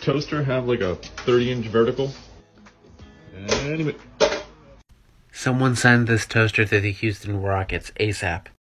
toaster have like a 30-inch vertical? Anyway. Someone send this toaster to the Houston Rockets ASAP.